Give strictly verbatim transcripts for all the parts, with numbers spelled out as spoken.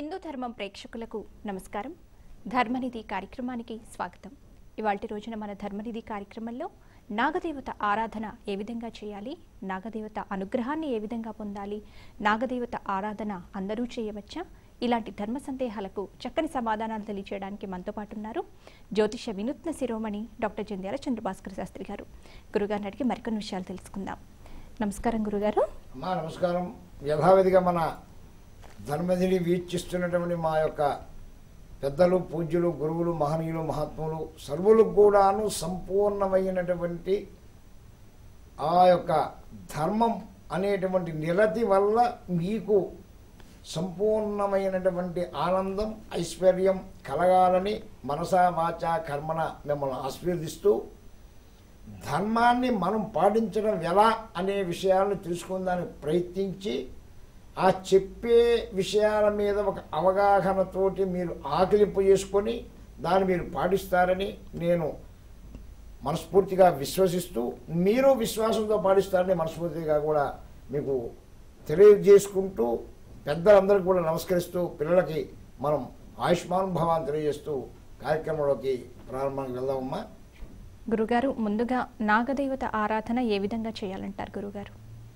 హిందూ ధర్మం ప్రేక్షకులకు నమస్కారం. ధర్మనిధి కార్యక్రమానికి స్వాగతం. ఇవాల్టి రోజున మన ధర్మనిధి కార్యక్రమంలో నాగదేవత ఆరాధన ఏ విధంగా చేయాలి, నాగదేవత అనుగ్రహాన్ని ఏ విధంగా పొందాలి, నాగదేవత ఆరాధన అందరూ చేయవచ్చా, ఇలాంటి ధర్మ సందేహాలకు చక్కని సమాధానాలు తెలియజేయడానికి మనతో పాటు ఉన్నారు జ్యోతిష వినూత్న శిరోమణి డాక్టర్ జంధ్యాల చంద్రభాస్కర్ శాస్త్రి గారు. గురుగారిని అడిగి మరికొన్ని విషయాలు తెలుసుకుందాం. నమస్కారం గురుగారు. అమ్మా నమస్కారం. యథావిధిగా మన ధర్మనిధిని వీక్షిస్తున్నటువంటి మా యొక్క పెద్దలు, పూజ్యులు, గురువులు, మహనీయులు, మహాత్ములు సర్వులకు కూడాను సంపూర్ణమైనటువంటి ఆ యొక్క ధర్మం అనేటువంటి నిరతి వల్ల మీకు సంపూర్ణమైనటువంటి ఆనందం, ఐశ్వర్యం కలగాలని మనసా వాచా కర్మన మిమ్మల్ని ఆశీర్వదిస్తూ ధర్మాన్ని మనం పాటించడం ఎలా అనే విషయాలను తెలుసుకుందానికి ప్రయత్నించి ఆ చెప్పే విషయాల మీద ఒక అవగాహనతోటి మీరు ఆకలింపు చేసుకొని దాన్ని మీరు పాటిస్తారని నేను మనస్ఫూర్తిగా విశ్వసిస్తూ, మీరు విశ్వాసంతో పాటిస్తారని మనస్ఫూర్తిగా కూడా మీకు తెలియజేసుకుంటూ, పెద్దలందరికీ కూడా నమస్కరిస్తూ, పిల్లలకి మనం ఆయుష్మాన్ భవాన్ని తెలియజేస్తూ కార్యక్రమంలోకి ప్రారంభానికి వెళ్దామమ్మా. గురుగారు, ముందుగా నాగదేవత ఆరాధన ఏ విధంగా చేయాలంటారు గురుగారు?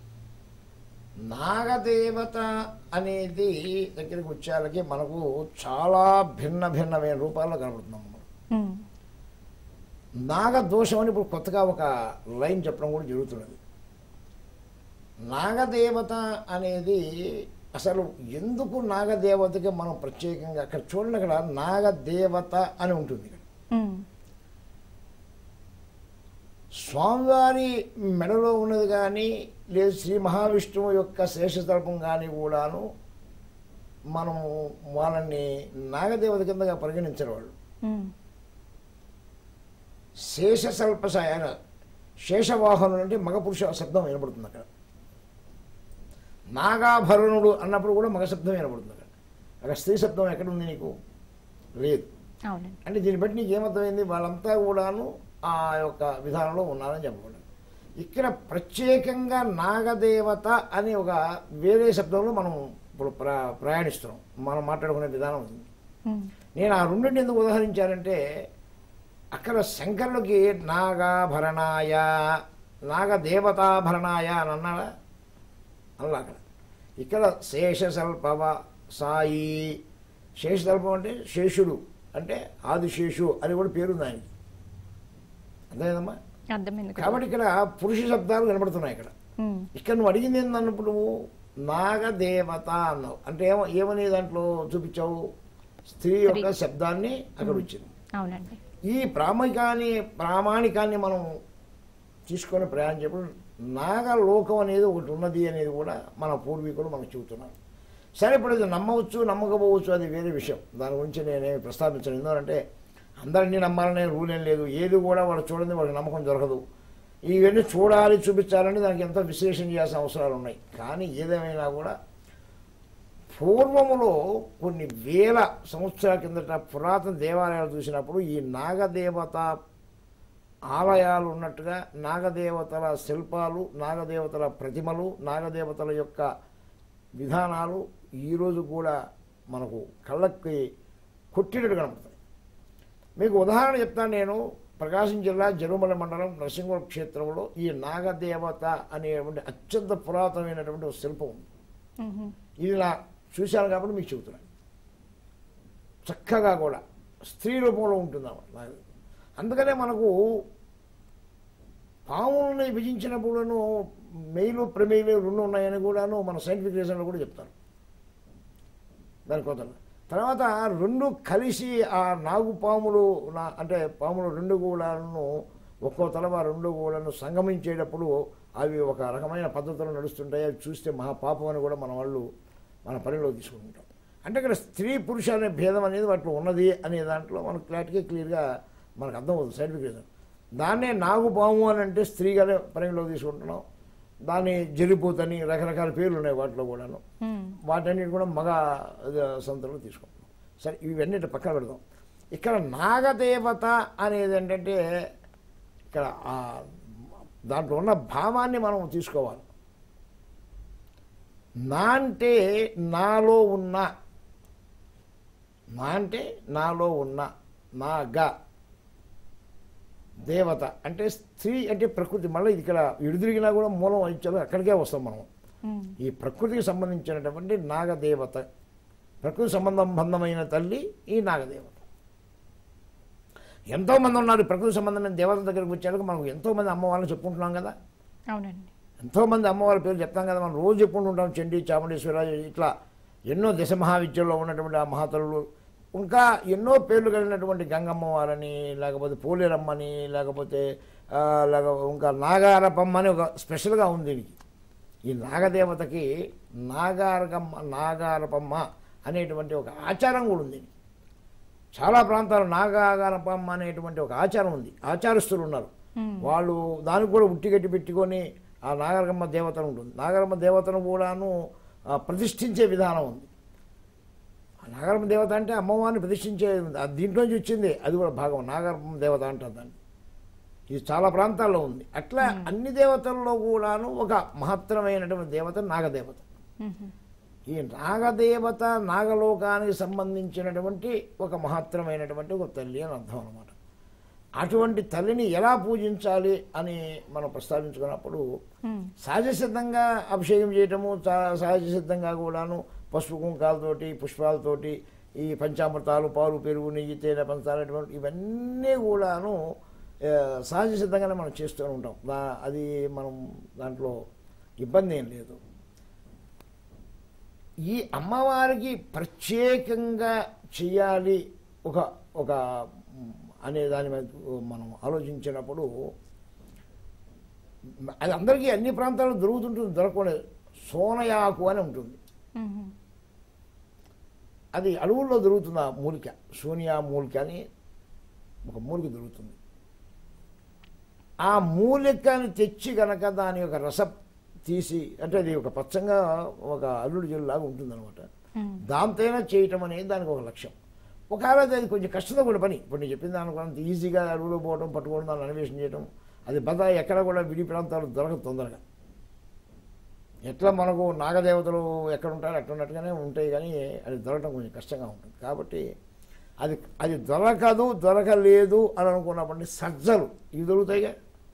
నాగదేవత అనేది దగ్గరికి వచ్చేళ్ళకి మనకు చాలా భిన్న భిన్నమైన రూపాల్లో కనబడుతున్నాం. మనం నాగదోషం అని ఇప్పుడు కొత్తగా ఒక లైన్ చెప్పడం కూడా జరుగుతున్నది. నాగదేవత అనేది అసలు ఎందుకు నాగదేవతకి మనం ప్రత్యేకంగా అక్కడ చూడండి, అక్కడ నాగదేవత అని ఉంటుంది. ఇక్కడ స్వామివారి మెడలో ఉన్నది కానీ లేదు శ్రీ మహావిష్ణువు యొక్క శేషతల్పం కానీ కూడాను మనం వాళ్ళని నాగదేవత కిందగా పరిగణించరు. వాళ్ళు శేషసల్పసాయ శేషవాహనుడు అంటే మగపురుష శబ్దం వినబడుతుంది. అక్కడ నాగాభరణుడు అన్నప్పుడు కూడా మగ శబ్దం వినబడుతుంది. అక్కడ అక్కడ స్త్రీ శబ్దం ఎక్కడ ఉంది నీకు? లేదు. అంటే దీన్ని బట్టి నీకు ఏమర్థమైంది? వాళ్ళంతా కూడాను ఆ యొక్క విధానంలో ఉన్నారని చెప్పకూడదు. ఇక్కడ ప్రత్యేకంగా నాగదేవత అని ఒక వేరే శబ్దంలో మనం ఇప్పుడు ప్ర ప్రయాణిస్తున్నాం మనం మాట్లాడుకునే విధానం ఉంది. నేను ఆ రెండింటిని ఎందుకు ఉదాహరించానంటే, అక్కడ శంకరులకి నాగాభరణాయ నాగదేవతాభరణాయ అని అన్నాడా? అలా అక్కడ ఇక్కడ శేషసల్పవ సాయి. శేషసల్పం అంటే శేషుడు, అంటే ఆదిశేషు అని కూడా పేరుంది ఆయనకి. అర్థమైందమ్మా? కాబట్టి ఇక్కడ పురుష శబ్దాలు కనబడుతున్నాయి. ఇక్కడ ఇక్కడ నువ్వు అడిగింది ఏందన్నప్పుడు నువ్వు నాగదేవత అన్నావు అంటే ఏమో ఏమని దాంట్లో చూపించావు? స్త్రీ యొక్క శబ్దాన్ని అక్కడ వచ్చింది. ఈ ప్రామాణికాన్ని ప్రామాణికాన్ని మనం తీసుకొని ప్రయాణం చెప్పడం, నాగలోకం అనేది ఒకటి ఉన్నది అనేది కూడా మన పూర్వీకులు మనకు చెబుతున్నారు. సరే, ఇప్పుడు ఇది నమ్మవచ్చు నమ్మకపోవచ్చు, అది వేరే విషయం. దాని గురించి నేనేమి ప్రస్తావించను. ఎందుకంటే అందరినీ నమ్మాలనే రూల్ ఏం లేదు. ఏది కూడా వాళ్ళు చూడండి వాళ్ళకి నమ్మకం దొరకదు. ఇవన్నీ చూడాలి, చూపించాలని దానికి ఎంతో విశ్లేషణ చేయాల్సిన అవసరాలు ఉన్నాయి. కానీ ఏదేమైనా కూడా పూర్వములో కొన్ని వేల సంవత్సరాల కిందట పురాతన దేవాలయాలు చూసినప్పుడు ఈ నాగదేవత ఆలయాలు ఉన్నట్టుగా నాగదేవతల శిల్పాలు, నాగదేవతల ప్రతిమలు, నాగదేవతల యొక్క విధానాలు ఈరోజు కూడా మనకు కళ్ళకి కొట్టినట్టు కనపడుతుంది. మీకు ఉదాహరణ చెప్తాను. నేను ప్రకాశం జిల్లా జరుమల మండలం నరసింహ క్షేత్రంలో ఈ నాగదేవత అనేటువంటి అత్యంత పురాతనమైనటువంటి ఒక శిల్పం ఉంది. ఇది నా చూశాను కాబట్టి మీకు చెబుతున్నాను. చక్కగా కూడా స్త్రీ రూపంలో ఉంటుంది. అందుకనే మనకు పాములని విభజించినప్పుడును మెయిలు ప్రమేయులు రెండు ఉన్నాయని కూడాను మన సైంటిఫిక్ రీజన్లో కూడా చెప్తారు. దాని కొత్త తర్వాత రెండు కలిసి ఆ నాగు పాములు నా అంటే పాములు రెండు కూడాను ఒక్కో తలవ రెండు కూడాను సంగమించేటప్పుడు అవి ఒక రకమైన పద్ధతిలో నడుస్తుంటాయి. అవి చూస్తే మహాపాపం అని కూడా మన వాళ్ళు మన పనిలో తీసుకుంటాం. అంటే ఇక్కడ స్త్రీ పురుష అనే భేదం అనేది వాటిలో ఉన్నది అనే దాంట్లో మనకు క్లారిటీగా క్లియర్గా మనకు అర్థమవుతుంది సైంటిఫిక్ రీజన్. దాన్నే నాగుపాము అని అంటే స్త్రీగానే పరిగణలో తీసుకుంటున్నాం. దాన్ని జరిపోతని రకరకాల పేర్లు ఉన్నాయి వాటిలో కూడాను. వాటన్నిటి కూడా మగ సంతలో తీసుకుంటున్నాం. సరే, ఇవన్నీ పక్కన పెడదాం. ఇక్కడ నాగదేవత అనేది ఏంటంటే ఇక్కడ దాంట్లో ఉన్న భావాన్ని మనం తీసుకోవాలి. నా అంటే నాలో ఉన్న నా అంటే నాలో ఉన్న నాగా దేవత అంటే స్త్రీ అంటే ప్రకృతి. మళ్ళీ ఇక్కడ ఎడుదిరిగినా కూడా మూలం ఇచ్చారు, అక్కడికే వస్తాం మనం. ఈ ప్రకృతికి సంబంధించినటువంటి నాగదేవత, ప్రకృతి సంబంధమైన తల్లి ఈ నాగదేవత. ఎంతోమంది ఉన్నారు ప్రకృతి సంబంధమైన దేవత దగ్గరికి వచ్చాక. మనకు ఎంతోమంది అమ్మవారిని చెప్పుకుంటున్నాం కదా. అవునండి. ఎంతోమంది అమ్మవారి పేరు చెప్తాం కదా, మనం రోజు చెప్పుకుంటుంటాం. చండీ, చాముండేశ్వర, ఇట్లా ఎన్నో దశ మహావిద్యలో ఉన్నటువంటి ఆ మహాతరులు, ఇంకా ఎన్నో పేర్లు కలిగినటువంటి గంగమ్మవారని, లేకపోతే పోలేరమ్మని, లేకపోతే లేక ఇంకా నాగారపమ్మ అని ఒక స్పెషల్గా ఉంది దీనికి. ఈ నాగదేవతకి నాగారకమ్మ నాగారపమ్మ అనేటువంటి ఒక ఆచారం కూడా ఉంది. చాలా ప్రాంతాలు నాగారపమ్మ అనేటువంటి ఒక ఆచారం ఉంది, ఆచారస్తులు ఉన్నారు. వాళ్ళు దానికి కూడా ఉట్టిగట్టి పెట్టుకొని ఆ నాగరకమ్మ దేవతను ఉంటుంది. నాగరమ్మ దేవతను కూడాను ప్రతిష్ఠించే విధానం ఉంది. నాగరమ్మ దేవత అంటే అమ్మవారిని ప్రతిష్ఠించే దీంట్లోంచి వచ్చింది, అది కూడా భాగం. నాగరమ్మ దేవత అంటారు దాన్ని. ఇది చాలా ప్రాంతాల్లో ఉంది. అట్లా అన్ని దేవతల్లో కూడాను ఒక మహత్తరమైనటువంటి దేవత నాగదేవత. ఈ నాగదేవత నాగలోకానికి సంబంధించినటువంటి ఒక మహత్తరమైనటువంటి ఒక తల్లి అని అర్థం అన్నమాట. అటువంటి తల్లిని ఎలా పూజించాలి అని మనం ప్రస్తావించుకున్నప్పుడు సహజ సిద్ధంగా అభిషేకం చేయటము, సహజ సిద్ధంగా కూడాను పసుపు కుంకాలతోటి, పుష్పాలతోటి, ఈ పంచామృతాలు, పాలు, పెరుగు, నెయ్యి, తేనె, పంచదార ఇవన్నీ కూడాను సహజ సిద్ధంగానే మనం చేస్తూ ఉంటాం. దా అది మనం దాంట్లో ఇబ్బంది ఏం లేదు. ఈ అమ్మవారికి ప్రత్యేకంగా చేయాలి ఒక ఒక అనే దాని మీద మనం ఆలోచించినప్పుడు అది అందరికీ అన్ని ప్రాంతాల్లో దొరుకుతుంటుంది, దొరకలేదు. సోనయాకు అని ఉంటుంది, అది అడవుల్లో దొరుకుతుంది. ఆ మూలిక సోనియా మూలిక అని ఒక మూలిక దొరుకుతుంది. ఆ మూలికని తెచ్చి కనుక దాని యొక్క రసం తీసి, అంటే అది ఒక పచ్చంగా ఒక అల్లుడు జల్లులాగా ఉంటుందన్నమాట. దాంతోనే చేయటం అనేది దానికి ఒక లక్ష్యం. ఒకవేళ అది కొంచెం కష్టంతో కూడా పని. ఇప్పుడు నేను చెప్పిన దానికి అంత ఈజీగా అడవులో పోవడం, పట్టుకోవడం, దాన్ని అన్వేషణ చేయడం, అది బద ఎక్కడ కూడా విడి ప్రాంతాలు దొరకదు తొందరగా. ఎట్లా మనకు నాగదేవతలు ఎక్కడ ఉంటారో అట్లా ఉన్నట్టుగానే ఉంటాయి, కానీ అది దొరకడం కొంచెం కష్టంగా ఉంటుంది. కాబట్టి అది అది దొరకదు, దొరకలేదు అని అనుకున్నప్పటి సజ్జలు ఇవి దొరుకుతాయిగా.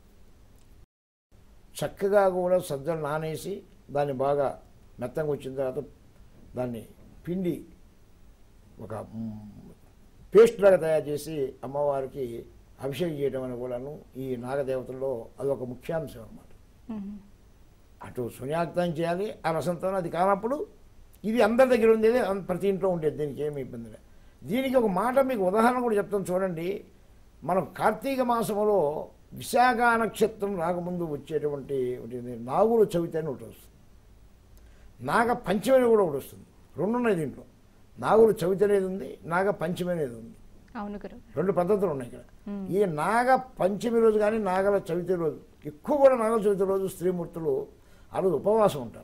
చక్కగా కూడా సజ్జలు నానేసి దాన్ని బాగా మెత్తంగా వచ్చిన తర్వాత దాన్ని పిండి ఒక పేస్ట్ లాగా తయారు చేసి అమ్మవారికి అభిషేకం చేయడం అని కూడాను ఈ నాగదేవతల్లో అదొక ముఖ్యాంశం అన్నమాట. అటు శూన్యాక్తం చేయాలి ఆ రసంతో. అది కానప్పుడు ఇది అందరి దగ్గర ఉండేది, ప్రతి ఇంట్లో ఉండేది, దీనికి ఏమి ఇబ్బంది లేదు. దీనికి ఒక మాట మీకు ఉదాహరణ కూడా చెప్తాను చూడండి. మనం కార్తీక మాసంలో విశాఖ నక్షత్రం రాకముందు వచ్చేటువంటి నాగుల చవితి అని ఒకటి వస్తుంది, నాగ పంచమి కూడా ఒకటి వస్తుంది. రెండు ఉన్నాయి దీంట్లో. నాగుల చవితి అనేది ఉంది, నాగ పంచమి అనేది ఉంది. అవును గురు, రెండు పద్ధతులు ఉన్నాయి ఇక్కడ. ఈ నాగ పంచమి రోజు కానీ నాగల చవితి రోజు, ఎక్కువ కూడా నాగల చవితి రోజు స్త్రీమూర్తులు ఆ రోజు ఉపవాసం ఉంటారు.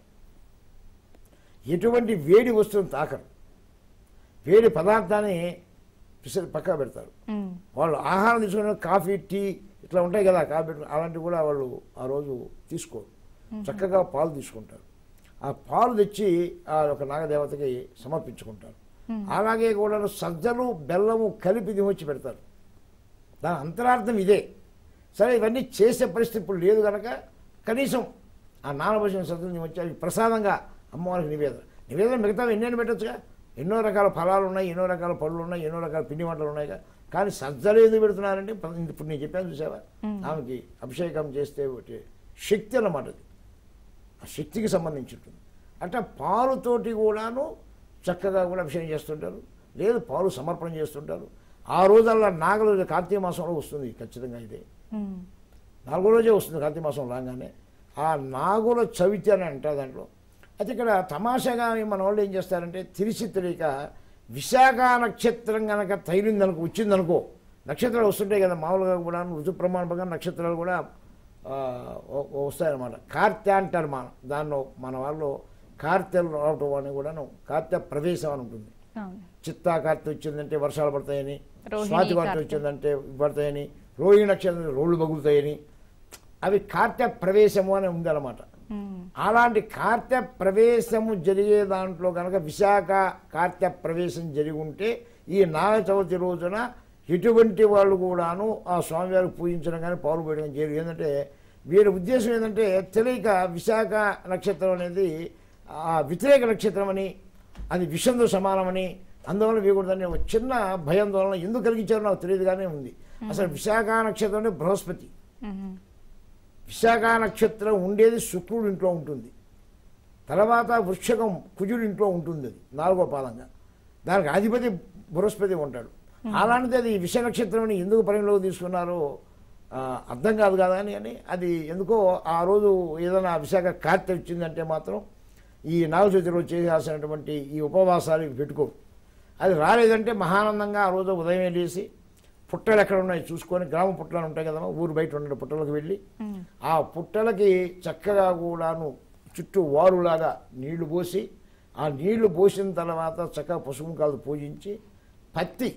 ఎటువంటి వేడి వస్తువుని తాకరు, వేడి పదార్థాన్ని పిసరి పక్కా పెడతారు. వాళ్ళు ఆహారం తీసుకునే కాఫీ, టీ ఇట్లా ఉంటాయి కదా, కాఫీ అలాంటివి కూడా వాళ్ళు ఆ రోజు తీసుకోరు. చక్కగా పాలు తీసుకుంటారు. ఆ పాలు తెచ్చి ఆ ఒక నాగదేవతకి సమర్పించుకుంటారు. అలాగే కూడా సజ్జలు బెల్లము కలిపి దిమొచ్చి పెడతారు. దాని అంతరార్థం ఇదే. సరే, ఇవన్నీ చేసే పరిస్థితి ఇప్పుడు లేదు కనుక కనీసం ఆ నానబోసిన సజ్జలు దిమొచ్చి అవి ప్రసాదంగా అమ్మవారికి నివేదన నివేదన మిగతా ఎన్నెన్ని పెట్టచ్చుగా. ఎన్నో రకాల ఫలాలు ఉన్నాయి, ఎన్నో రకాల పళ్ళు ఉన్నాయి, ఎన్నో రకాల పిండి వంటలు ఉన్నాయి. కానీ సజ్జలు ఎందుకు పెడుతున్నారంటే ఇప్పుడు నేను చెప్పాను చూసావా, ఆమెకి అభిషేకం చేస్తే ఒకటి శక్తి అన్నమాట. అది ఆ శక్తికి సంబంధించి ఉంటుంది. అంటే పాలుతోటి కూడాను చక్కగా కూడా అభిషేకం చేస్తుంటారు, లేదు పాలు సమర్పణ చేస్తుంటారు. ఆ రోజల్లా నాగల కార్తీక మాసంలో వస్తుంది ఖచ్చితంగా. ఇదే నాలుగో రోజే వస్తుంది కార్తీక మాసం రాగానే. ఆ నాగుల చవితి అని అంటారు దాంట్లో. అయితే ఇక్కడ తమాషాగా మన వాళ్ళు ఏం చేస్తారంటే తెలిసి తెలియక విశాఖ నక్షత్రం కనుక తైలిందనుకో, వచ్చిందనుకో, నక్షత్రాలు వస్తుంటాయి కదా మామూలుగా కూడా ఋతు ప్రమాణంగా నక్షత్రాలు కూడా వస్తాయన్నమాట. కార్తె అంటారు మన దానిలో, మన వాళ్ళు కార్తెలు రావటం అని కూడాను కార్తె ప్రవేశం అని ఉంటుంది. చిత్తా కార్తె వచ్చిందంటే వర్షాలు పడతాయని, స్వాతి కార్తె వచ్చిందంటే పడతాయని, రోహిణి నక్షత్రం రోడ్లు పగులుతాయని, అవి కార్తె ప్రవేశము అని ఉందన్నమాట. అలాంటి కార్తె ప్రవేశము జరిగే దాంట్లో కనుక విశాఖ కార్తె ప్రవేశం జరిగి ఉంటే ఈ నాగ చవితి రోజున ఎటువంటి వాళ్ళు కూడాను ఆ స్వామివారికి పూజించడం కానీ పౌరు పోయడం చేయరు. ఏంటంటే వీరి ఉద్దేశం ఏంటంటే తెలియక విశాఖ నక్షత్రం అనేది ఆ వ్యతిరేక నక్షత్రం అని, అది విషంతో సమానమని, అందువల్ల వేయకూడదని ఒక చిన్న భయాందోళన ఎందుకు కలిగించారో నాకు తెలియదు కానీ ఉంది. అసలు విశాఖ నక్షత్రం అంటే బృహస్పతి, విశాఖ నక్షత్రం ఉండేది శుక్రుడు ఇంట్లో ఉంటుంది, తర్వాత వృక్షకం కుజుడు ఇంట్లో ఉంటుంది, అది నాలుగో పాదంగా, దానికి అధిపతి బృహస్పతి ఉంటాడు. అలాంటిది అది విష నక్షత్రం అని ఎందుకు పరిగణలోకి తీసుకున్నారో అర్థం కాదు కదా అని అని అది ఎందుకో ఆ రోజు ఏదైనా విశాఖ కార్తె వచ్చిందంటే మాత్రం ఈ నాగచవితి రోజు చేయాల్సినటువంటి ఈ ఉపవాసాలు పెట్టుకోరు. అది రాలేదంటే మహానందంగా ఆ రోజు ఉదయం లేసి పుట్టలు ఎక్కడ ఉన్నాయి చూసుకొని, గ్రామ పుట్టలు ఉంటాయి కదమ్మా, ఊరు బయట ఉండే పుట్టలకు వెళ్ళి ఆ పుట్టలకి చక్కగా కూడాను చుట్టూ వారులాగా నీళ్లు పోసి, ఆ నీళ్లు పోసిన తర్వాత చక్కగా పసుపుకాలు పూజించి పత్తి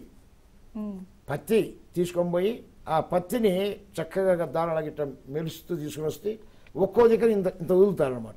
పత్తి తీసుకొని పోయి ఆ పత్తిని చక్కగా దారాల గిట్ట మెరుస్తూ తీసుకుని వస్తే ఒక్కో దగ్గర ఇంత ఇంత వదులుతారనమాట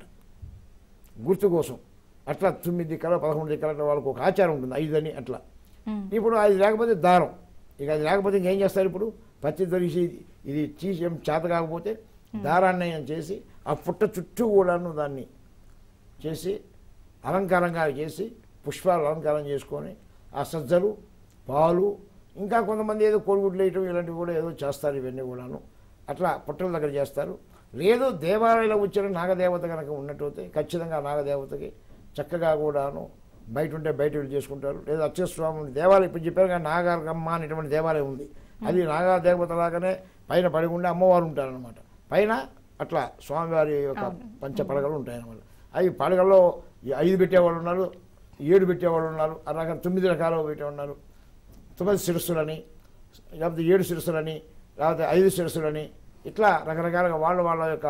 గుర్తు కోసం. అట్లా తొమ్మిది దిక్కల పదకొండు దిక్కల వాళ్ళకు ఒక ఆచారం ఉంటుంది, ఐదు అని అట్లా. ఇప్పుడు అది లేకపోతే దారం, ఇక అది లేకపోతే ఇంకేం చేస్తారు? ఇప్పుడు పత్తి దొరికి ఇది తీసి ఏం చేత కాకపోతే దారాన్ని చేసి ఆ పుట్ట చుట్టూ కూడాను దాన్ని చేసి అలంకారంగా చేసి పుష్పాలు అలంకారం చేసుకొని ఆ సజ్జలు పాలు ఇంకా కొంతమంది ఏదో కోడిగుడ్లు వేయటం ఇలాంటివి కూడా ఏదో చేస్తారు. ఇవన్నీ కూడాను అట్లా పుట్టల దగ్గర చేస్తారు. లేదు దేవాలయంలో వచ్చిన నాగదేవత కనుక ఉన్నట్టయితే ఖచ్చితంగా నాగదేవతకి చక్కగా కూడాను బయట ఉంటే బయట వెళ్ళి చేసుకుంటారు. లేదా అక్షస్వామి దేవాలయం ఇప్పుడు చెప్పారు కానీ నాగమ్మ అనేటువంటి దేవాలయం ఉంది, అది నాగదేవత లాగానే పైన పడిగుండా అమ్మవారు ఉంటారనమాట. పైన అట్లా స్వామివారి యొక్క పంచ పడగలు ఉంటాయన్నమాట. అవి పడగల్లో ఐదు పెట్టేవాళ్ళు ఉన్నారు, ఏడు పెట్టేవాళ్ళు ఉన్నారు, ఆ రకం తొమ్మిది రకాలు పెట్టే ఉన్నారు. తొమ్మిది శిరస్సులని, లేకపోతే ఏడు శిరస్సులని, లేకపోతే ఐదు శిరస్సులని, ఇట్లా రకరకాలుగా వాళ్ళ వాళ్ళ యొక్క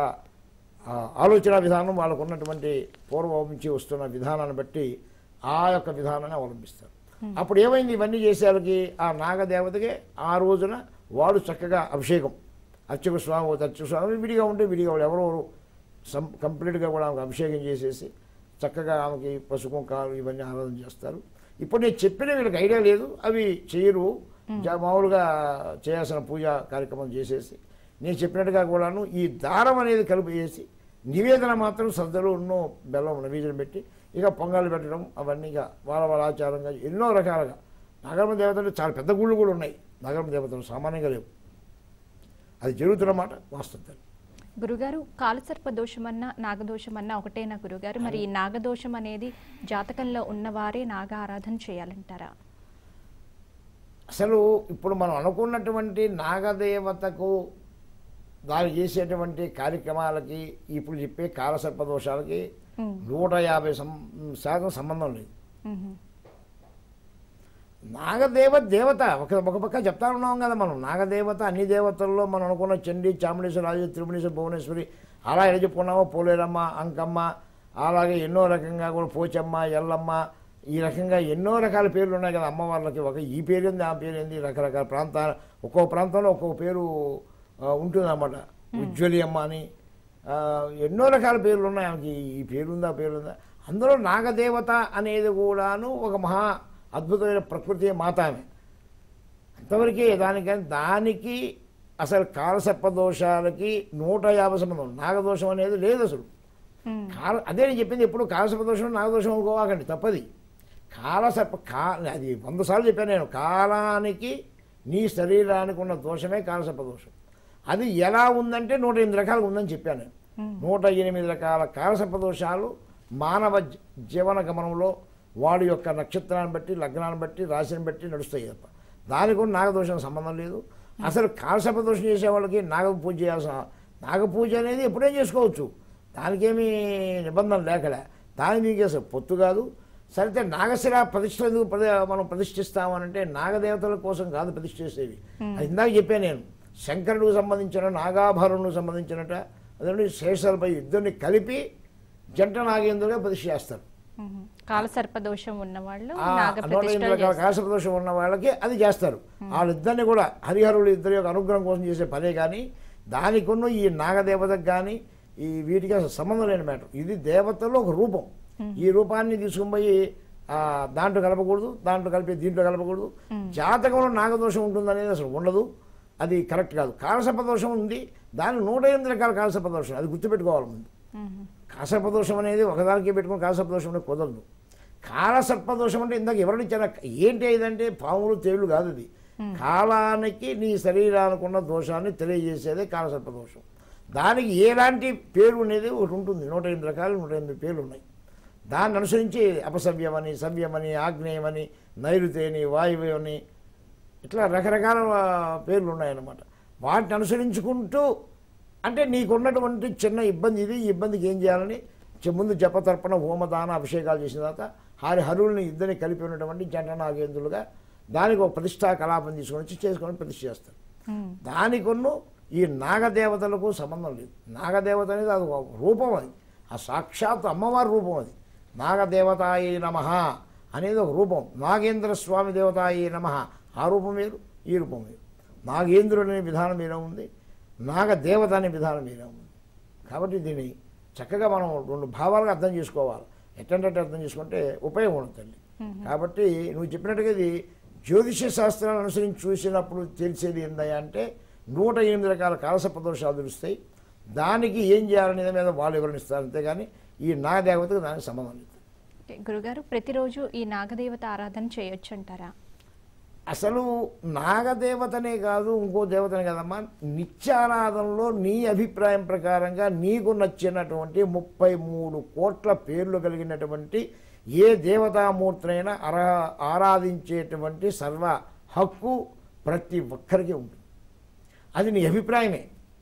ఆలోచన విధానం వాళ్ళకు ఉన్నటువంటి పూర్వం నుంచి వస్తున్న విధానాన్ని బట్టి ఆ యొక్క విధానాన్ని అవలంబిస్తారు. అప్పుడు ఏమైంది? ఇవన్నీ చేసేవాళ్ళకి ఆ నాగదేవతకి ఆ రోజున వాడు చక్కగా అభిషేకం, అర్చక స్వామి అర్చక స్వామి విడిగా ఉంటే విడిగా వాళ్ళు ఎవరెవరు సం కంప్లీట్గా కూడా ఆమెకు అభిషేకం చేసేసి చక్కగా ఆమెకి పసుపు కాలు ఇవన్నీ ఆరాధన చేస్తారు. ఇప్పుడు నేను చెప్పిన వీళ్ళకి ఐడియా లేదు, అవి చేయరు, మామూలుగా చేయాల్సిన పూజా కార్యక్రమం చేసేసి నేను చెప్పినట్టుగా కూడాను ఈ దారం అనేది కలిపి చేసి నివేదన మాత్రం సద్దలు ఉన్నో బెల్లం నైవేద్యం పెట్టి ఇక పొంగలు పెట్టడం అవన్నీ ఇక వాళ్ళ వాళ్ళ ఆచారంగా ఎన్నో రకాలుగా. నాగమ్మ దేవతలు చాలా పెద్ద గుళ్ళు కూడా ఉన్నాయి, నాగమ్మ దేవతలు సామాన్యంగా లేవు. అది జరుగుతున్నమాట వాస్తవం. గురుగారు, కాలసర్ప దోషమన్నా నాగదోషమన్నా ఒకటేనా గురుగారు? మరి ఈ నాగదోషం అనేది జాతకంలో ఉన్నవారే నాగ ఆరాధన చేయాలంటారా? అసలు ఇప్పుడు మనం అనుకున్నటువంటి నాగదేవతకు దాన్ని చేసేటువంటి కార్యక్రమాలకి ఇప్పుడు చెప్పే కాలసర్ప దోషాలకి నూట యాభై శాతం సంబంధం లేదు. నాగదేవత దేవత ఒక ఒక పక్క చెప్తా ఉన్నాం కదా మనం. నాగదేవత అన్ని దేవతల్లో మనం అనుకున్న చండీ, చాముండేశ్వరి, రాజు, త్రిపుణేశ్వరి, భువనేశ్వరి అలా ఎలా చెప్పుకున్నామో పోలేరమ్మ, అంకమ్మ, అలాగే ఎన్నో రకంగా కూడా పోచమ్మ, ఎల్లమ్మ, ఈ రకంగా ఎన్నో రకాల పేర్లు ఉన్నాయి కదా అమ్మవార్లకి. ఒక ఈ పేరు ఏంది, ఆ పేరు ఏంది, రకరకాల ప్రాంతాల ఒక్కొక్క ప్రాంతంలో ఒక్కొక్క పేరు ఉంటుందన్నమాట. ఉజ్వలి అమ్మ అని ఎన్నో రకాల పేర్లు ఉన్నాయి ఆమెకి. ఈ పేరుందా పేరుందా అందులో నాగదేవత అనేది కూడాను ఒక మహా అద్భుతమైన ప్రకృతి మాత ఆమె. అంతవరకే దానికని దానికి అసలు కాలసర్ప దోషాలకి నూట యాభై సంబంధం. నాగదోషం అనేది లేదు అసలు. కాల అదే నేను చెప్పింది, ఎప్పుడు కాలసర్ప దోషం నాగదోషం అనుకోవాకండి, తప్పది. కాలసర్ప కా అది వంద సార్లు చెప్పాను నేను. కాలానికి నీ శరీరానికి ఉన్న దోషమే కాలసర్ప దోషం. అది ఎలా ఉందంటే నూట ఎనిమిది రకాలుగా ఉందని చెప్పాను నేను. నూట ఎనిమిది రకాల కాలసర్ప దోషాలు మానవ జీవన గమనంలో వాడి యొక్క నక్షత్రాన్ని బట్టి, లగ్నాన్ని బట్టి, రాశిని బట్టి నడుస్తాయి తప్ప దానికి కూడా నాగదోషం సంబంధం లేదు. అసలు కాలసర్ప దోషం చేసే వాళ్ళకి నాగ పూజ చేయాల్సిన, నాగపూజ అనేది ఎప్పుడే చేసుకోవచ్చు, దానికేమీ నిబంధన లేకలే. దాని మీకు అసలు పొత్తు కాదు. సరితే నాగశిర ప్రతిష్ట ఎందుకు మనం ప్రతిష్ఠిస్తామనంటే నాగదేవతల కోసం కాదు ప్రతిష్ఠ చేసేవి. అది ఇందాక చెప్పాను నేను. శంకరుడికి సంబంధించిన నాగాభరణకు సంబంధించినట అదే శేషాలపై ఇద్దరిని కలిపి జంట నాగేంద్రులుగా ప్రతిష్ఠ చేస్తారు. కాలసర్ప దోషం ఉన్నవాళ్ళు, కాలసర్ప దోషం ఉన్న వాళ్ళకి అది చేస్తారు. వాళ్ళిద్దరిని కూడా హరిహరులు ఇద్దరి యొక్క అనుగ్రహం కోసం చేసే పనే కానీ దానికి ఉన్న ఈ నాగదేవతకు కానీ ఈ వీటికి అసలు సంబంధం లేని మ్యాటర్. ఇది దేవతల్లో ఒక రూపం. ఈ రూపాన్ని తీసుకుని పోయి ఆ, దాంట్లో కలపకూడదు, దాంట్లో కలిపి దీంట్లో కలపకూడదు. జాతకంలో నాగదోషం ఉంటుందనేది అసలు ఉండదు, అది కరెక్ట్ కాదు. కాలసర్పదోషం ఉంది, దాని నూట ఎనిమిది రకాల కాలసర్పదోషం, అది గుర్తుపెట్టుకోవాలి ముందు. కాలసర్పదోషం అనేది ఒకదానికి పెట్టుకుని కాలసర్పదోషం అనేది కుదరదు. కాలసర్పదోషం అంటే ఇందాక ఎవరిచ్చారా ఏంటి ఇదంటే పాములు తేళ్లు కాదు, అది కాలానికి నీ శరీరానికి ఉన్న దోషాన్ని తెలియజేసేదే కాలసర్పదోషం. దానికి ఎలాంటి పేరు అనేది ఒకటి ఉంటుంది, నూట ఎనిమిది రకాలు నూట ఎనిమిది పేర్లు ఉన్నాయి. దాన్ని అనుసరించి అపసవ్యమని, సవ్యమని, ఆగ్నేయమని, నైరుతేని, వాయువ్యమని, ఇట్లా రకరకాల పేర్లు ఉన్నాయన్నమాట. వాటిని అనుసరించుకుంటూ అంటే నీకున్నటువంటి చిన్న ఇబ్బంది ఇది, ఈ ఇబ్బందికి ఏం చేయాలని ముందు జపతర్పణ హోమదాన అభిషేకాలు చేసిన తర్వాత హారి హరుల్ని ఇద్దరిని కలిపి ఉన్నటువంటి జంట నాగేంద్రులుగా దానికి ఒక ప్రతిష్టా కలాపం తీసుకొని వచ్చి చేసుకొని ప్రతిష్ఠ చేస్తారు. దానికొన్ను ఈ నాగదేవతలకు సంబంధం లేదు. నాగదేవత అనేది అది ఒక రూపం, అది ఆ సాక్షాత్ అమ్మవారి రూపం. అది నాగదేవతాయి నమః అనేది ఒక రూపం, నాగేంద్ర స్వామి దేవతాయి నమః ఆ రూపం వేరు, ఈ రూపం వేరు. నాగేంద్రుడు అనే విధానం వేరే ఉంది, నాగదేవత అనే విధానం వేరే ఉంది. కాబట్టి దీన్ని చక్కగా మనం రెండు భావాలుగా అర్థం చేసుకోవాలి. ఎట్టంటే అర్థం చేసుకుంటే ఉపయోగం ఉంటుంది. కాబట్టి నువ్వు చెప్పినట్టుగా ఇది జ్యోతిష శాస్త్రాలను అనుసరించి చూసినప్పుడు తెలిసేది ఏందయ్యా అంటే నూట ఎనిమిది రకాల కాలసర్పదోషాలు తెలుస్తాయి. దానికి ఏం చేయాలనే మీద వాళ్ళు వివరణిస్తారు, అంతేగాని ఈ నాగదేవతకు దానికి సంబంధం లేదు. గురుగారు, ప్రతిరోజు ఈ నాగదేవత ఆరాధన చేయొచ్చు అంటారా? అసలు నాగదేవతనే కాదు, ఇంకో దేవతనే కదమ్మా, నిత్యారాధనలో నీ అభిప్రాయం ప్రకారంగా నీకు నచ్చినటువంటి ముప్పై మూడు కోట్ల పేర్లు కలిగినటువంటి ఏ దేవతామూర్తినైనా అరా ఆరాధించేటువంటి సర్వ హక్కు ప్రతి ఒక్కరికి ఉంటుంది. అది నీ అభిప్రాయమే,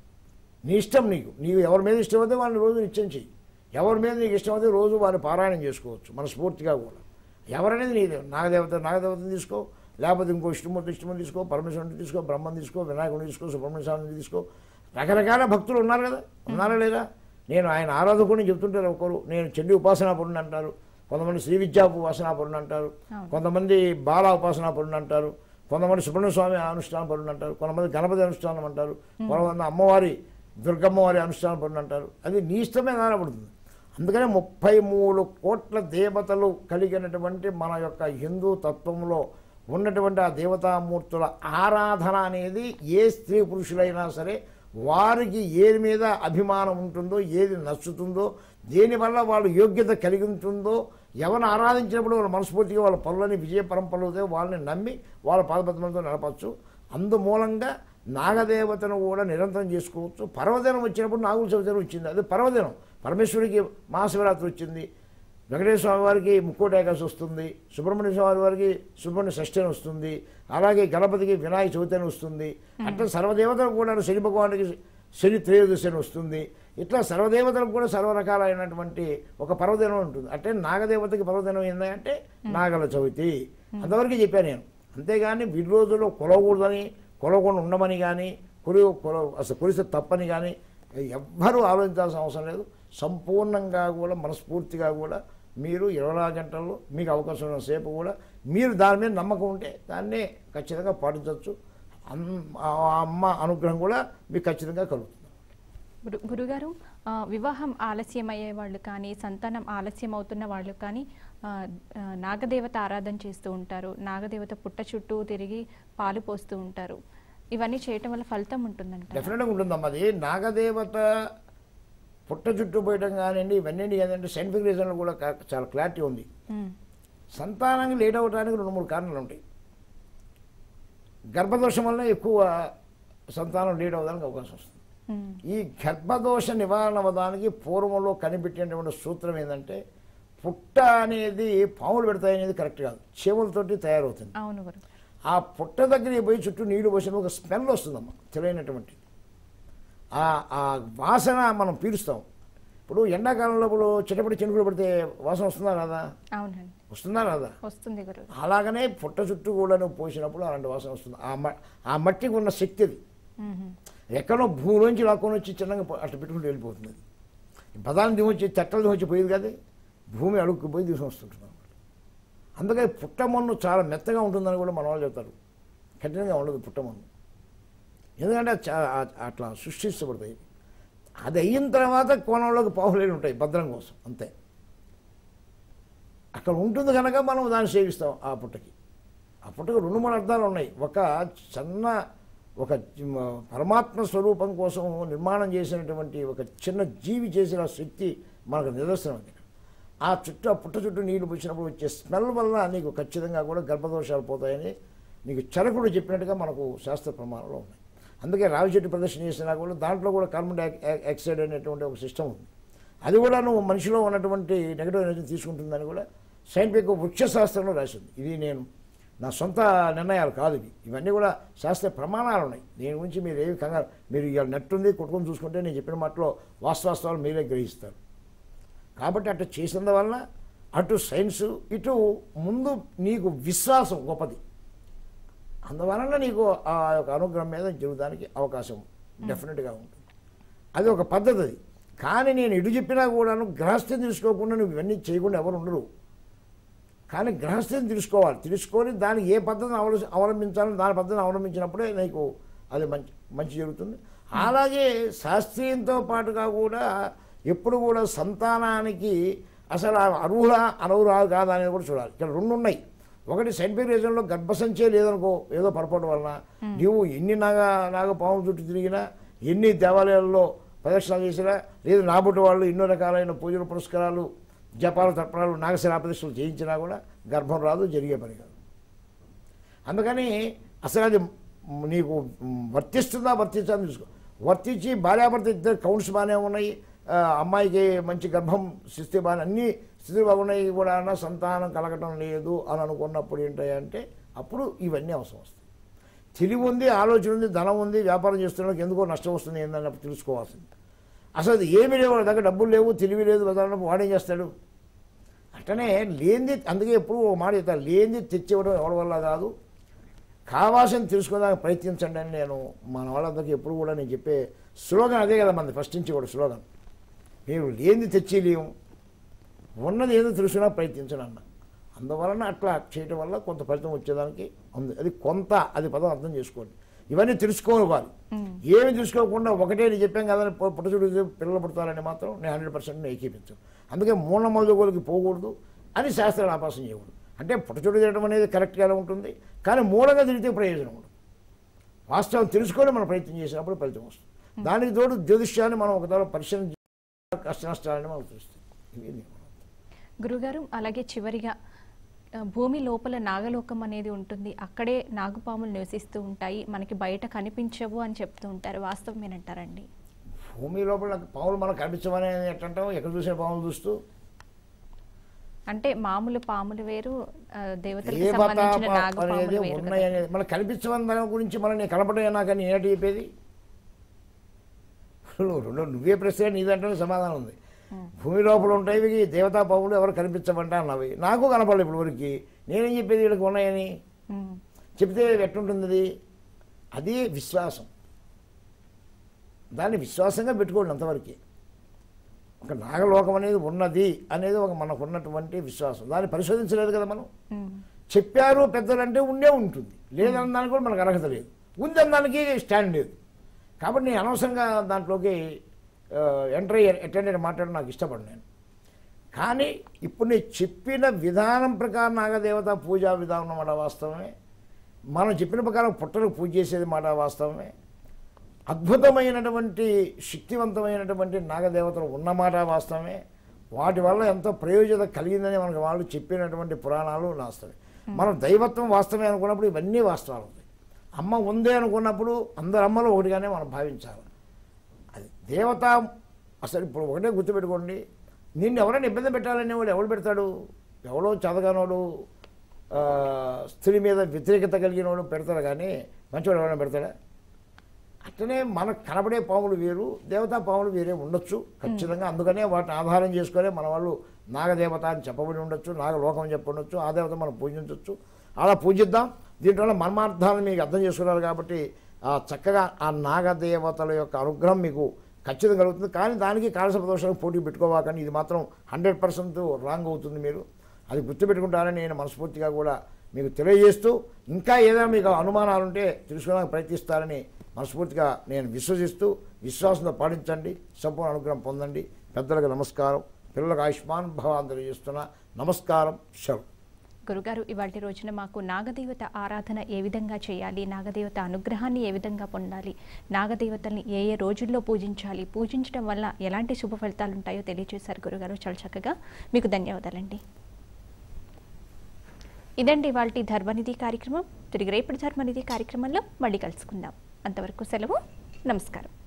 నీ ఇష్టం. నీకు నీవు ఎవరి మీద ఇష్టమైతే వాళ్ళని రోజు నిత్యం చెయ్యి, ఎవరి మీద నీకు ఇష్టమైతే రోజు వారిని పారాయణం చేసుకోవచ్చు మనస్ఫూర్తిగా కూడా. ఎవరనేది నీదే. నాగదేవత నాగదేవతని తీసుకో, లేకపోతే ఇంకో ఇష్టమూర్తి ఇష్టమని తీసుకో, పరమేశ్వరుని తీసుకో, బ్రహ్మని తీసుకో, వినాయకుడిని తీసుకో, సుబ్రహ్మణ్య స్వామిని తీసుకో. రకరకాల భక్తులు ఉన్నారు కదా, ఉన్నారా లేదా? నేను ఆయన ఆరాధకుడిని చెప్తుంటారు ఒకరు, నేను చండీ ఉపాసనాపరుని అంటారు, కొంతమంది శ్రీ విద్యా ఉపాసనాపరుని అంటారు, కొంతమంది బాల ఉపాసనాపరుని అంటారు, కొంతమంది సుబ్రహ్మణ్య స్వామి అనుష్ఠాన పరుని అంటారు, కొంతమంది గణపతి అనుష్ఠానం అంటారు, కొంతమంది అమ్మవారి దుర్గమ్మవారి అనుష్ఠాన పరుని అంటారు. అది నీ ఇష్టమే ఆధారపడుతుంది. అందుకనే ముప్పై మూడు కోట్ల దేవతలు కలిగినటువంటి మన యొక్క హిందూ తత్వంలో ఉన్నటువంటి ఆ దేవతామూర్తుల ఆరాధన అనేది ఏ స్త్రీ పురుషులైనా సరే వారికి ఏది మీద అభిమానం ఉంటుందో, ఏది నచ్చుతుందో, దేనివల్ల వాళ్ళు యోగ్యత కలిగి ఉంటుందో, ఎవరిని ఆరాధించినప్పుడు వాళ్ళ మనస్ఫూర్తిగా వాళ్ళ పనులని విజయ పరంపరలు వాళ్ళని నమ్మి వాళ్ళ పాదపద్మలతో నడపచ్చు. అందుమూలంగా నాగదేవతను కూడా నిరంతరం చేసుకోవచ్చు. పర్వదినం వచ్చినప్పుడు నాగుల చవితి వచ్చింది, అది పర్వదినం. పరమేశ్వరికి మహాశివరాత్రి వచ్చింది, వెంకటేశ్వర స్వామి వారికి ముక్కోటి ఏకాదశి వస్తుంది, సుబ్రహ్మణ్య స్వామి వారికి సుబ్రహ్మణ్య షష్ఠి అని వస్తుంది, అలాగే గణపతికి వినాయక చవితి అని వస్తుంది. అట్లా సర్వదేవతలకు కూడా శని భగవానికి శని త్రయోదశి అని వస్తుంది. ఇట్లా సర్వదేవతలకు కూడా సర్వరకాలైనటువంటి ఒక పర్వదినం ఉంటుంది. అంటే నాగదేవతకి పర్వదినం ఏంటంటే నాగల చవితి, అంతవరకు చెప్పాను నేను. అంతేగాని వీటి రోజుల్లో కొలవకూడదని, కొలవకుండా ఉండమని కానీ, కొలి కొల అసలు కొలిస్తే తప్పని కానీ ఎవ్వరూ ఆలోచించాల్సిన అవసరం లేదు. సంపూర్ణంగా కూడా మనస్ఫూర్తిగా కూడా మీరు ఇరవై నాలుగు గంటల్లో మీకు అవకాశం ఉన్న సేపు కూడా మీరు దాని మీద నమ్మకం ఉంటే దాన్నే ఖచ్చితంగా పాటించవచ్చు. ఆ అమ్మ అనుగ్రహం కూడా మీకు ఖచ్చితంగా కలుగుతుంది. గురు గురుగారు, వివాహం ఆలస్యం అయ్యే వాళ్ళు కానీ, సంతానం ఆలస్యం అవుతున్న వాళ్ళు కానీ నాగదేవత ఆరాధన చేస్తూ ఉంటారు. నాగదేవత పుట్ట చుట్టూ తిరిగి పాలు పోస్తూ ఉంటారు. ఇవన్నీ చేయటం వల్ల ఫలితం ఉంటుందంట? డెఫినెట్గా ఉంటుందమ్మా. అది నాగదేవత పుట్ట చుట్టూ పోయటం కానివ్వండి, ఇవన్నీ ఏంటంటే సైంటిఫిక్ రీజన్లో కూడా చాలా క్లారిటీ ఉంది. సంతానానికి లేట్ అవ్వడానికి రెండు మూడు కారణాలు ఉంటాయి. గర్భదోషం వల్ల ఎక్కువ సంతానం లేట్ అవ్వడానికి అవకాశం వస్తుంది. ఈ గర్భదోష నివారణ అవ్వడానికి పూర్వంలో కనిపెట్టినటువంటి సూత్రం ఏంటంటే పుట్ట అనేది పాములు పెడతాయి అనేది కరెక్ట్ కాదు, చెవులతోటి తయారవుతుంది. ఆ పుట్ట దగ్గరికి పోయి చుట్టూ నీళ్లు పోసిన ఒక స్మెల్ వస్తుందమ్మా, తెలియనటువంటి ఆ వాసన మనం పీలుస్తాం. ఇప్పుడు ఎండాకాలంలో ఇప్పుడు చిటపడి చినుకులు పడితే వాసన వస్తుందా రాదా? వస్తుందా రాదా? వస్తుంది. అలాగనే పుట్ట చుట్టూ కూడా నువ్వు పోసినప్పుడు అలాంటి వాసన వస్తుంది. ఆ మట్టికి ఉన్న శక్తి అది ఎక్కడో భూమిలోంచి లాక్కొని వచ్చి చిన్నగా అట్లా పెట్టుకుంటూ వెళ్ళిపోతుంది. అది బదాన్ని దిగొచ్చి చెట్టలు దిగొచ్చి పోయేది కదా, భూమి అడుగుకు పోయి తీసుకొని వస్తుంటున్నాం. అందుకని పుట్టమన్ను చాలా మెత్తగా ఉంటుందని కూడా మన వాళ్ళు చెప్తారు. కఠినంగా ఉండదు పుట్టమన్ను, ఎందుకంటే అట్లా సృష్టించబడతాయి. అది అయిన తర్వాత కోణంలోకి పావులేని ఉంటాయి భద్రం కోసం, అంతే. అక్కడ ఉంటుంది కనుక మనం దాన్ని సేవిస్తాం. ఆ పుట్టకి ఆ పుట్టకు రెండు మూడు అర్థాలు ఉన్నాయి. ఒక చిన్న ఒక పరమాత్మ స్వరూపం కోసం నిర్మాణం చేసినటువంటి ఒక చిన్న జీవి చేసిన శక్తి మనకు నిదర్శనం అది. ఆ చుట్టూ ఆ పుట్ట చుట్టూ నీళ్లు పోసినప్పుడు వచ్చే స్మెల్ వల్ల నీకు ఖచ్చితంగా కూడా గర్భదోషాలు పోతాయని నీకు చరకుడు చెప్పినట్టుగా మనకు శాస్త్ర ప్రమాణంలో ఉన్నాయి. అందుకే రావి చెట్టు ప్రదర్శన చేసినా కూడా దాంట్లో కూడా కార్బన్ డైఆక్సైడ్ అనేటువంటి ఒక సిస్టమ్ ఉంది. అది కూడా నువ్వు మనిషిలో ఉన్నటువంటి నెగటివ్ ఎనర్జీ తీసుకుంటుందని కూడా సైంటిఫిక్ వృక్షశాస్త్రంలో రాసింది. ఇది నేను నా సొంత నిర్ణయాలు కాదు, ఇవి ఇవన్నీ కూడా శాస్త్ర ప్రమాణాలు ఉన్నాయి. దీని గురించి మీరు ఏమి కంగారు, మీరు ఇవాళ నెట్ ఉంది కొట్టుకొని చూసుకుంటే నేను చెప్పిన మాటలో వాస్తవాస్తవాలు మీరే గ్రహిస్తారు. కాబట్టి అటు చేసినందువలన అటు సైన్స్ ఇటు ముందు నీకు విశ్వాసం గొప్పది, అందువలన నీకు ఆ యొక్క అనుగ్రహం మీద జీవితానికి అవకాశం డెఫినెట్గా ఉంటుంది. అది ఒక పద్ధతి అది. కానీ నేను ఇటు చెప్పినా కూడాను గ్రహస్థితి తెలుసుకోకుండా నువ్వు ఇవన్నీ చేయకుండా ఎవరు ఉండరు. కానీ గ్రహస్థితిని తెలుసుకోవాలి, తెలుసుకొని దానికి ఏ పద్ధతిని అవల అవలంబించాలని దాని పద్ధతిని అవలంబించినప్పుడే నీకు అది మంచి మంచి జరుగుతుంది. అలాగే శాస్త్రీయంతో పాటుగా కూడా ఎప్పుడు కూడా సంతానానికి అసలు అర్హులా అనర్హులా కాదా అనేది కూడా చూడాలి. ఇక్కడ రెండు ఉన్నాయి. ఒకటి సైంటిఫిక్ రీజన్లో గర్భసంచే లేదనుకో, ఏదో పొరపాటు వలన నువ్వు ఎన్ని నాగ నాగపాముల చుట్టూ తిరిగినా, ఎన్ని దేవాలయాల్లో ప్రదక్షిణాలు చేసినా, లేదు నాబుట్టి వాళ్ళు ఎన్నో రకాలైన పూజలు పురస్కారాలు జపాలు తర్పణాలు నాగశిలాప్రదక్షిణలు చేయించినా కూడా గర్భం రాదు, జరిగే పని కాదు. అందుకని అసలు అది నీకు వర్తిస్తుందా వర్తించాలని చూసుకో. వర్తించి భార్యాభర్త ఇద్దరు కౌంట్స్ బాగానే ఉన్నాయి, అమ్మాయికి మంచి గర్భం స్థితి బాగా అన్ని స్థితులు బాగున్నాయి కూడా అన్న సంతానం కలగటం లేదు అని అనుకున్నప్పుడు ఏంటంటే అప్పుడు ఇవన్నీ అవసరం వస్తాయి. తెలివి ఉంది, ఆలోచన ఉంది, ధనం ఉంది, వ్యాపారం చేస్తున్నకి ఎందుకో నష్టం వస్తుంది ఏంటన్నప్పుడు తెలుసుకోవాల్సింది. అసలు అది ఏమీ లేవు, వాళ్ళ దగ్గర డబ్బులు లేవు, తెలివి లేదు, బదలన్నప్పుడు వాడేం చేస్తాడు. అట్టనే లేనిది, అందుకే ఎప్పుడు ఒక మాట చెప్తాను, లేనిది తెచ్చివ్వడం ఎవరి వల్ల కాదు, కావాల్సింది తెలుసుకోవడానికి ప్రయత్నించండి అని నేను మన వాళ్ళందరికీ ఎప్పుడు కూడా నేను చెప్పే స్లోగన్ అదే కదా మనది ఫస్ట్ నుంచి కూడా స్లోగన్. మీరు లేనిది తెచ్చిలేము, ఉన్నది ఏదో తెలుసుకున్నా ప్రయత్నించండి అన్న. అందువలన అట్లా చేయటం వల్ల కొంత ఫలితం వచ్చేదానికి ఉంది. అది కొంత, అది పదం అర్థం చేసుకోండి. ఇవన్నీ తెలుసుకోవాలి. ఏమి తెలుసుకోకుండా ఒకటే నేను చెప్పాం కదా పుట్టచుడు పిల్లలు పుడతారని మాత్రం నేను హండ్రెడ్ పర్సెంట్ నేను ఏకీపించాను. అందుకే మూల మొదలుగోలకి పోకూడదు అని శాస్త్రాలు ఆపాసన చేయకూడదు. అంటే పుట్టచుడు తిరగడం అనేది కరెక్ట్గానే ఉంటుంది, కానీ మూలంగా తిరిగితే ప్రయోజనం ఉండదు. వాస్తవం తెలుసుకొని మనం ప్రయత్నం చేసినప్పుడు ఫలితం వస్తుంది. దానికి తోడు జ్యోతిష్యాన్ని మనం ఒకసారి పరిశీలన కష్ట నష్టాలని మనకు తెలుస్తుంది. ఇవి గురుగారు, అలాగే చివరిగా భూమి లోపల నాగలోకం అనేది ఉంటుంది, అక్కడే నాగుపాములు నివసిస్తూ ఉంటాయి, మనకి బయట కనిపించవు అని చెప్తూ ఉంటారు, వాస్తవం ఏనంటారండి? భూమి లోపల పాములు మనకు కనిపించమని ఎట్టంటాం, ఎక్కడ చూసే పాములు చూస్తూ? అంటే మామూలు పాములు వేరు, దేవతలకు దేవత సంబంధించిన నాగపాములు అనేది వేరు ఉన్నాయనేది మనకు కనిపించమని దాని గురించి మనం నేను కనపడేనా కానీ నేటి చెప్పేది రెండు నువ్వే ప్రశ్న నీదంటే సమాధానం ఉంది. భూమి లోపల ఉంటాయి దేవతా పాములు ఎవరు కనిపించమంటా అన్నవి నాకు కనపడలేదు ఇప్పుడు వరకు. నేనేం చెప్పేది వీళ్ళకి ఉన్నాయని చెప్తే ఎట్టుంటుంది అది? అది విశ్వాసం, దాన్ని విశ్వాసంగా పెట్టుకోండి అంతవరకు. ఒక నాగలోకం అనేది ఉన్నది అనేది ఒక మనకు ఉన్నటువంటి విశ్వాసం, దాన్ని పరిశోధించలేదు కదా మనం. చెప్పారు పెద్దలంటే ఉండే ఉంటుంది, లేదన్నదానికి కూడా మనకు అర్హత లేదు, ఉందన్నదానికి స్టాండ్ లేదు. కాబట్టి నేను అనవసరంగా దాంట్లోకి ఎంటర్ అయ్యి అటెండ్ మాట్లాడడం నాకు ఇష్టపడను నేను. కానీ ఇప్పుడు నేను చెప్పిన విధానం ప్రకారం నాగదేవత పూజా విధానం మాట వాస్తవమే, మనం చెప్పిన ప్రకారం పుట్టలకు పూజ చేసేది మాట వాస్తవమే, అద్భుతమైనటువంటి శక్తివంతమైనటువంటి నాగదేవతలు ఉన్నమాట వాస్తవమే, వాటి వల్ల ఎంతో ప్రయోజనం కలిగిందని మనకు వాళ్ళు చెప్పినటువంటి పురాణాలు వాస్తవమే. మనం దైవత్వం వాస్తవమే అనుకున్నప్పుడు ఇవన్నీ వాస్తవాలు ఉంటాయి. అమ్మ ఉందే అనుకున్నప్పుడు అందరు అమ్మలు ఒకటిగానే మనం భావించాలి. అది దేవత అసలు ఇప్పుడు ఒకటే గుర్తుపెట్టుకోండి, నిన్ను ఎవరైనా ఇబ్బంది పెట్టాలనే వాడు ఎవడు పెడతాడు? ఎవడో చదవగానోడు స్త్రీ మీద వ్యతిరేకత కలిగినోడు పెడతాడు, కానీ మంచివాడు ఎవరైనా పెడతాడా? అట్లనే మనకు కనబడే పాములు వేరు, దేవతా పాములు వేరే ఉండొచ్చు ఖచ్చితంగా. అందుకనే వాటిని ఆధారం చేసుకునే మన వాళ్ళు నాగదేవత అని చెప్పబడి ఉండొచ్చు, నాగలోకం అని చెప్పి ఉండొచ్చు, ఆ దేవత మనం పూజించవచ్చు. అలా పూజిద్దాం. దీంట్లో మర్మార్థాలను మీకు అర్థం చేసుకున్నారు కాబట్టి చక్కగా ఆ నాగదేవతల యొక్క అనుగ్రహం మీకు ఖచ్చితంగా కలుగుతుంది. కానీ దానికి కాలసర్ప దోషాలకు పోటీ పెట్టుకోవాలని ఇది మాత్రం హండ్రెడ్ పర్సెంట్ రాంగ్ అవుతుంది. మీరు అది గుర్తుపెట్టుకుంటారని నేను మనస్ఫూర్తిగా కూడా మీకు తెలియజేస్తూ, ఇంకా ఏదైనా మీకు అనుమానాలు ఉంటే తెలుసుకోవడానికి ప్రయత్నిస్తారని మనస్ఫూర్తిగా నేను విశ్వసిస్తూ, విశ్వాసంతో పాటించండి, సంపూర్ణ అనుగ్రహం పొందండి. పెద్దలకు నమస్కారం. పిల్లలకు ఆయుష్మాన్ భవ అందజేస్తున్నా. నమస్కారం. సెలవు. గురుగారు, ఇవాళ రోజున మాకు నాగదేవత ఆరాధన ఏ విధంగా చేయాలి, నాగదేవత అనుగ్రహాన్ని ఏ విధంగా పొందాలి, నాగదేవతల్ని ఏ ఏ రోజుల్లో పూజించాలి, పూజించడం వల్ల ఎలాంటి శుభ ఫలితాలు ఉంటాయో తెలియజేశారు గురుగారు చాలా చక్కగా. మీకు ధన్యవాదాలండి. ఇదండి ఇవాల్టి ధర్మనిధి కార్యక్రమం. తిరిగి రేపటి ధర్మనిధి కార్యక్రమంలో మళ్ళీ కలుసుకుందాం. అంతవరకు సెలవు. నమస్కారం.